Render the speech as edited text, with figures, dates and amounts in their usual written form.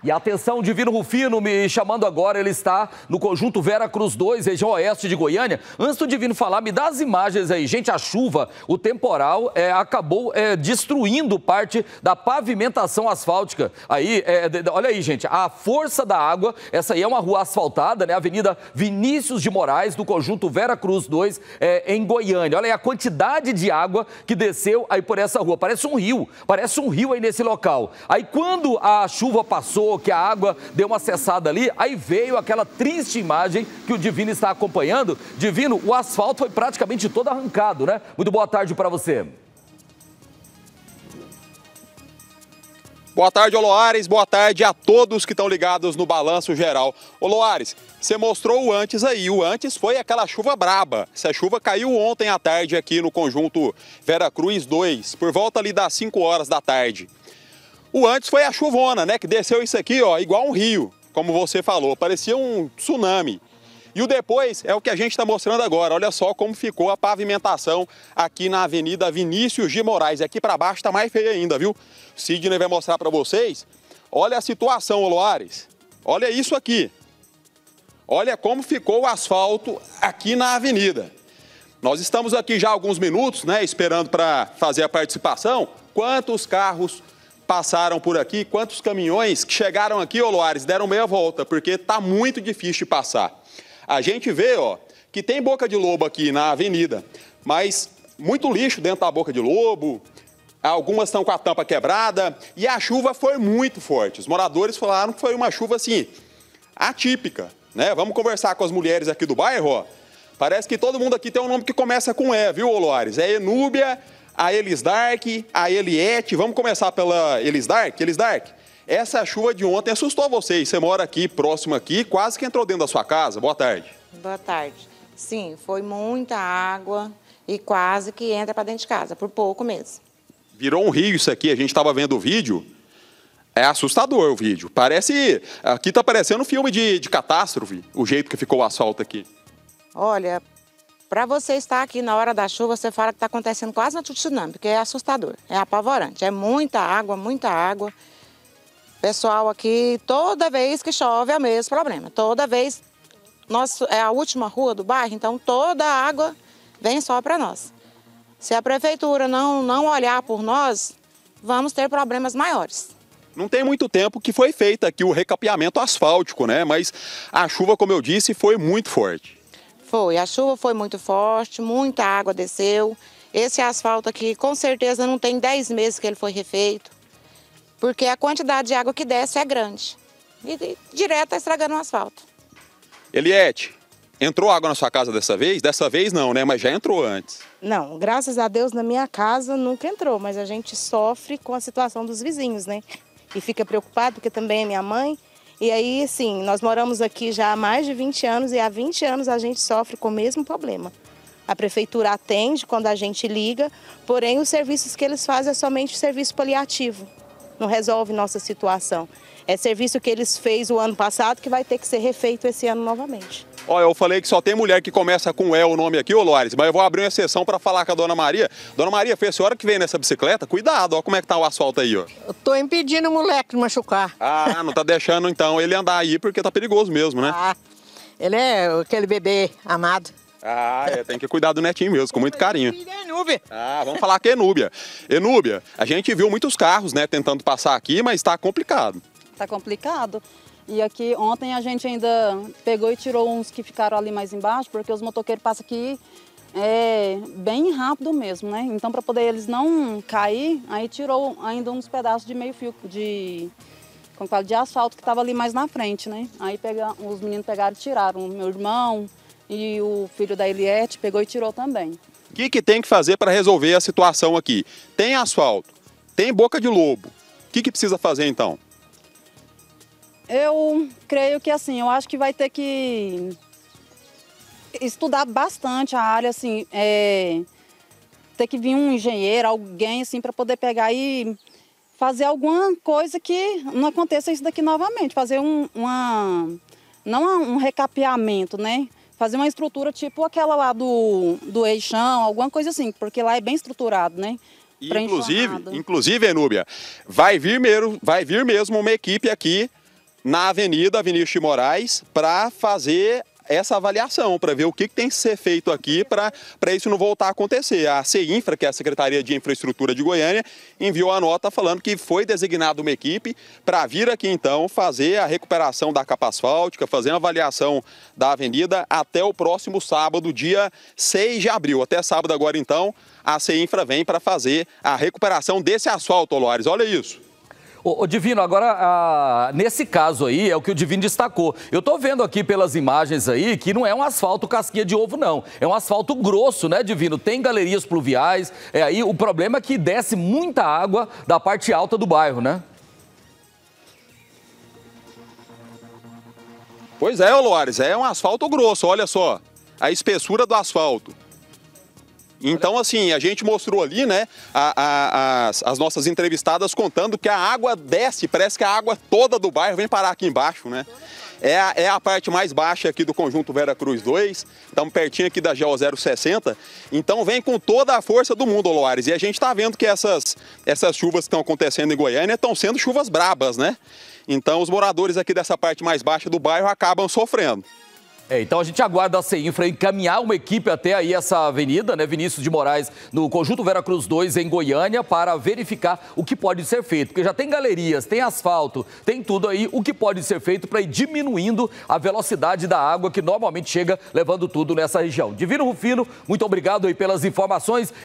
E atenção, Divino Rufino me chamando agora, ele está no conjunto Vera Cruz 2, região oeste de Goiânia. Antes do Divino falar, me dá as imagens aí. Gente, a chuva, o temporal acabou destruindo parte da pavimentação asfáltica. Aí, olha aí, gente, a força da água, essa aí é uma rua asfaltada, né? Avenida Vinícius de Moraes, do conjunto Vera Cruz 2, em Goiânia. Olha aí a quantidade de água que desceu aí por essa rua. Parece um rio aí nesse local. Aí quando a chuva passou, que a água deu uma cessada ali, aí veio aquela triste imagem que o Divino está acompanhando. Divino, o asfalto foi praticamente todo arrancado, né? Muito boa tarde para você. Boa tarde, Oloares. Boa tarde a todos que estão ligados no Balanço Geral. Oloares, você mostrou o antes aí. O antes foi aquela chuva braba. Essa chuva caiu ontem à tarde aqui no conjunto Vera Cruz 2, por volta ali das 5 horas da tarde. O antes foi a chuvona, né? Que desceu isso aqui, ó, igual um rio, como você falou. Parecia um tsunami. E o depois é o que a gente está mostrando agora. Olha só como ficou a pavimentação aqui na Avenida Vinícius de Moraes. Aqui para baixo está mais feio ainda, viu? O Sidney vai mostrar para vocês. Olha a situação, Oloares. Olha isso aqui. Olha como ficou o asfalto aqui na avenida. Nós estamos aqui já há alguns minutos, né? Esperando para fazer a participação. Quantos carros passaram por aqui, quantos caminhões que chegaram aqui, Oloares, deram meia volta, porque está muito difícil de passar. A gente vê, ó, que tem boca de lobo aqui na avenida, mas muito lixo dentro da boca de lobo, algumas estão com a tampa quebrada e a chuva foi muito forte. Os moradores falaram que foi uma chuva, assim, atípica, né? Vamos conversar com as mulheres aqui do bairro, ó. Parece que todo mundo aqui tem um nome que começa com E, viu, Oloares? É Enúbia, a Elisdark, a Eliette. Vamos começar pela Elisdark. Elisdark, essa chuva de ontem assustou vocês. Você mora aqui, próximo aqui, quase que entrou dentro da sua casa. Boa tarde. Boa tarde. Sim, foi muita água e quase que entra para dentro de casa, por pouco mesmo. Virou um rio isso aqui, a gente estava vendo o vídeo. É assustador o vídeo. Parece, aqui está parecendo um filme de catástrofe, o jeito que ficou o asfalto aqui. Olha, para você estar aqui na hora da chuva, você fala que está acontecendo quase um tsunami, porque é assustador, é apavorante. É muita água, muita água. Pessoal aqui, toda vez que chove é o mesmo problema. Toda vez, é a última rua do bairro, então toda a água vem só para nós. Se a prefeitura não olhar por nós, vamos ter problemas maiores. Não tem muito tempo que foi feito aqui o recapeamento asfáltico, né? Mas a chuva, como eu disse, foi muito forte. Foi, a chuva foi muito forte, muita água desceu. Esse asfalto aqui, com certeza, não tem 10 meses que ele foi refeito, porque a quantidade de água que desce é grande. E direto está estragando o asfalto. Eliette, entrou água na sua casa dessa vez? Dessa vez não, né? Mas já entrou antes. Não, graças a Deus na minha casa nunca entrou, mas a gente sofre com a situação dos vizinhos, né? E fica preocupado, porque também é minha mãe. E aí, sim, nós moramos aqui já há mais de 20 anos e há 20 anos a gente sofre com o mesmo problema. A prefeitura atende quando a gente liga, porém os serviços que eles fazem é somente serviço paliativo. Não resolve nossa situação. É serviço que eles fez o ano passado que vai ter que ser refeito esse ano novamente. Olha, eu falei que só tem mulher que começa com E o nome aqui, ô Loares, mas eu vou abrir uma exceção para falar com a Dona Maria. Dona Maria, foi a senhora que veio nessa bicicleta? Cuidado, ó como é que tá o asfalto aí, ó. Eu tô impedindo o moleque de machucar. Ah, não tá deixando então ele andar aí porque tá perigoso mesmo, né? Ah, ele é aquele bebê amado. Ah, tem que cuidar do netinho mesmo, com muito carinho. Enúbia. Ah, vamos falar que é Enúbia. Enúbia, a gente viu muitos carros, né, tentando passar aqui, mas tá complicado. Tá complicado. E aqui ontem a gente ainda pegou e tirou uns que ficaram ali mais embaixo, porque os motoqueiros passam aqui bem rápido mesmo, né? Então, para poder eles não cair, aí tirou ainda uns pedaços de meio fio de asfalto que estava ali mais na frente, né? Aí os meninos pegaram e tiraram. Meu irmão e o filho da Eliette pegou e tirou também. O que tem que fazer para resolver a situação aqui? Tem asfalto, tem boca de lobo. O que precisa fazer então? Eu creio que assim, eu acho que vai ter que estudar bastante a área, assim, ter que vir um engenheiro, alguém assim, para poder pegar e fazer alguma coisa que não aconteça isso daqui novamente, fazer não um recapeamento, né? Fazer uma estrutura tipo aquela lá do eixão, alguma coisa assim, porque lá é bem estruturado, né? Inclusive, Enúbia, vai vir mesmo uma equipe aqui na Avenida Vinícius de Moraes para fazer essa avaliação, para ver o que tem que ser feito aqui para isso não voltar a acontecer. A CEINFRA, que é a Secretaria de Infraestrutura de Goiânia, enviou a nota falando que foi designada uma equipe para vir aqui então fazer a recuperação da capa asfáltica, fazer a avaliação da avenida até o próximo sábado, dia 6 de abril. Até sábado agora então, a CEINFRA vem para fazer a recuperação desse asfalto, Loares. Olha isso. Ô Divino, agora, nesse caso aí, é o que o Divino destacou. Eu tô vendo aqui pelas imagens aí que não é um asfalto casquinha de ovo, não. É um asfalto grosso, né, Divino? Tem galerias pluviais. Aí o problema é que desce muita água da parte alta do bairro, né? Pois é, Loares, é um asfalto grosso, olha só. A espessura do asfalto. Então, assim, a gente mostrou ali, né, as nossas entrevistadas contando que a água desce, parece que a água toda do bairro vem parar aqui embaixo, né? É a parte mais baixa aqui do conjunto Vera Cruz 2, estamos pertinho aqui da GO 060, então vem com toda a força do mundo, Loares. E a gente está vendo que essas chuvas que estão acontecendo em Goiânia estão sendo chuvas brabas, né? Então os moradores aqui dessa parte mais baixa do bairro acabam sofrendo. Então a gente aguarda a CEINFRA encaminhar uma equipe até aí essa avenida, né, Vinícius de Moraes, no conjunto Vera Cruz 2, em Goiânia, para verificar o que pode ser feito. Porque já tem galerias, tem asfalto, tem tudo aí, o que pode ser feito para ir diminuindo a velocidade da água que normalmente chega levando tudo nessa região. Divino Rufino, muito obrigado aí pelas informações.